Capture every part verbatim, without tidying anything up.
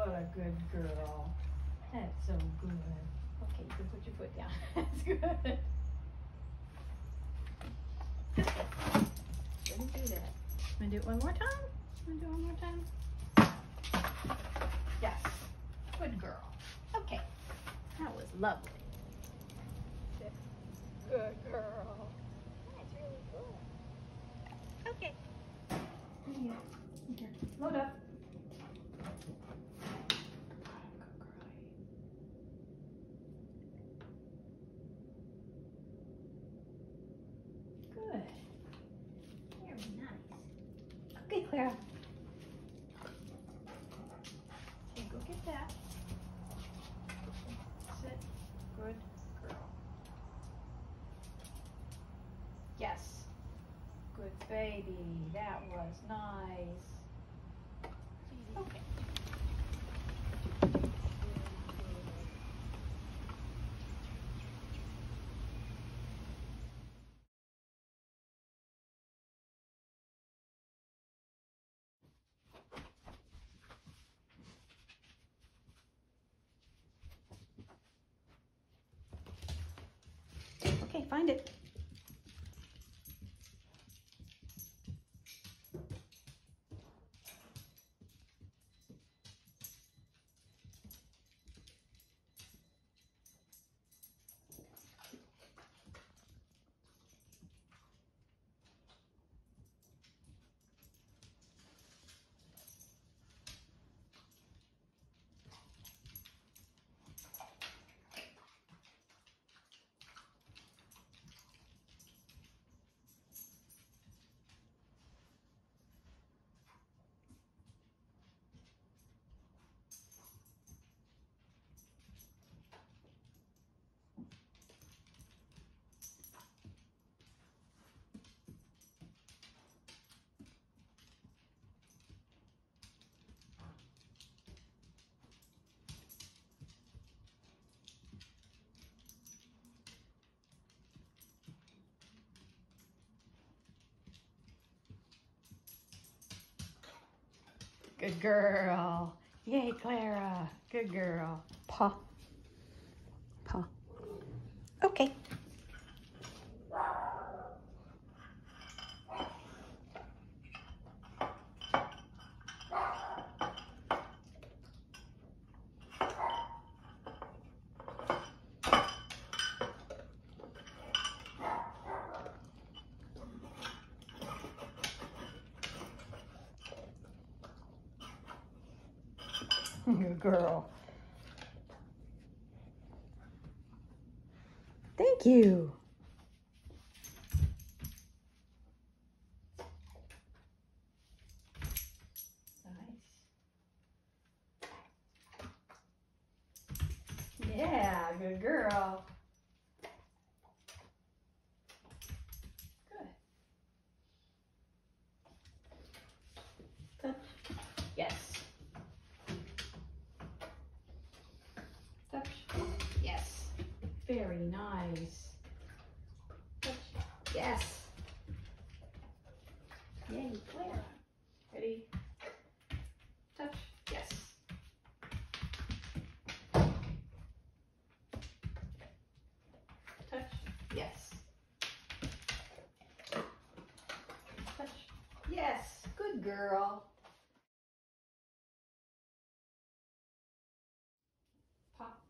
What a good girl. That's so good. Okay, you can put your foot down. That's good. Didn't do that. Want to do it one more time? Want to do it one more time? Yes. Good girl. Okay. That was lovely. Good girl. That's really good. Okay. Here. Here. Load up. Good. Very nice. Okay, Clara. Okay, go get that. Sit. Good girl. Yes. Good baby. That was nice. Okay. Okay, find it. Good girl. Yay, Clara. Good girl. Paw. Paw. Okay. Good girl. Thank you. Nice. Yeah, good girl. Good. Touch. Yes. Touch. Yes. Very nice. Touch. Yes. Yay, Clara. Ready? Touch. Yes. Touch. Yes. Touch. Yes. Good girl. Pop.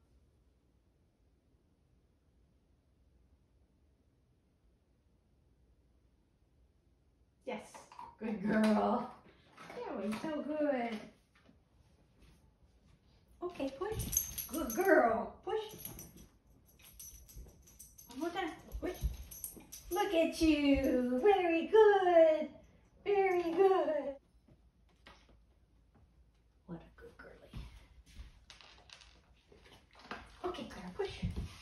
Yes. Good girl. That was so good. Okay, push. Good girl. Push. One more time. Push. Look at you. Very good. Very good. What a good girlie. Okay, Clara, push.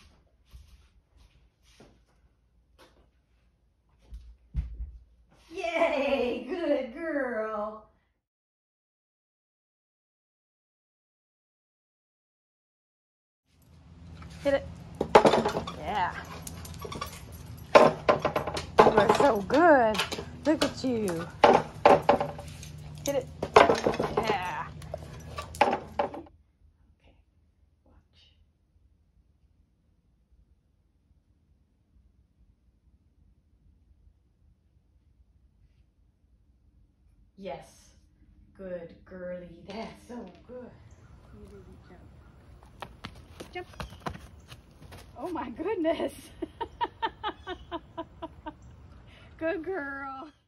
Yay, good girl. Hit it. Yeah. You are so good. Look at you. Hit it. Yeah. Yes. Good girly. That's so good. Jump. Jump. Oh my goodness. Good girl.